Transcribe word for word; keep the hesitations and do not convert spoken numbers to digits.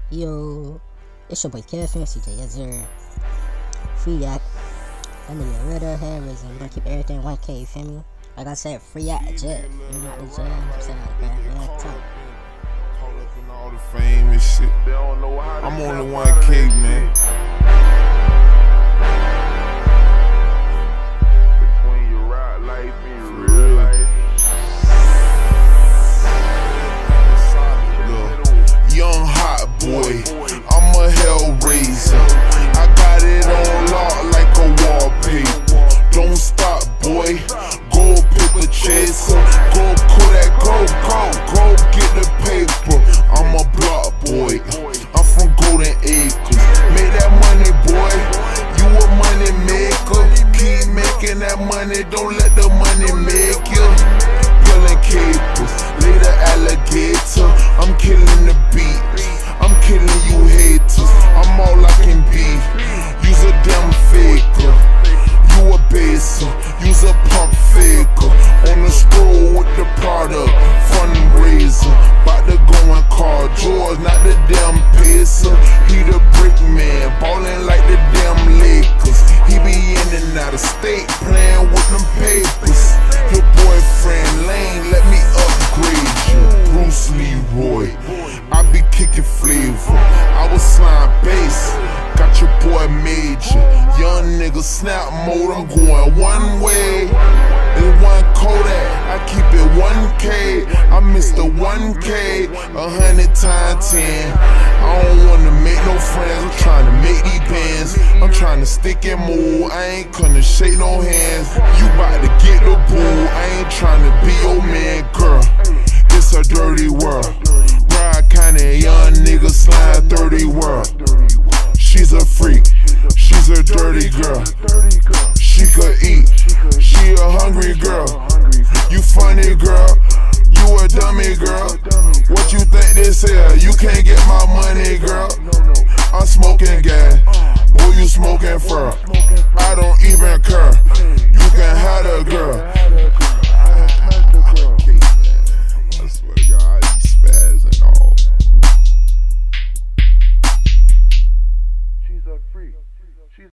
Yo, it's your boy Kevin, C J Yazir, free yak. That nigga real deal hair raising. We gonna keep everything one K, you feel me? Like I said, free yak jet. You know the jet. I'm saying like that. Yeah, talk. Caught up in all the fame and shit. I'm on the one K, man. Between your right life and real life. Young hot boy, I'm a hellraiser. I got it on lock like a wallpaper. Don't stop, boy. Go paper chaser. Go Kodak, go, go, go get the paper. I'm a block boy. I'm from Golden Acres. Make that money, boy. You a money maker. Keep making that money. Don't let the money make you. Peeling capers, lay the alligator. I'm killing the beat. I'm killing you haters. I'm all I can be. Use a damn faker. You a baser. Use a pump faker. On the stroll with the product. Fundraiser. Bout to go and call George, not the damn pacer. He the brick man. Ballin' like the damn Lakers. He be in and out of state. Playing with them papers. Your boyfriend Lane, let me upgrade you. Bruce Leroy, I be kicking flavor. I was slime bass, got your boy Major. Young nigga snap mode, I'm going one way. It's one Kodak, I keep it one K. I miss the one K, a hundred times ten. I don't wanna make no friends, I'm trying to make these bands. I'm trying to stick and move, I ain't gonna shake no hands. You bout to get the boo, I ain't trying to be your man, girl. It's a dirty world. Ride kinda young nigga slime thirty world. She's a freak, she's a dirty girl. She could eat, she a hungry girl. You funny girl, you a dummy girl. What you think this is? You can't get my money, girl. I'm smoking gas, boy you smoking fur. I don't even care.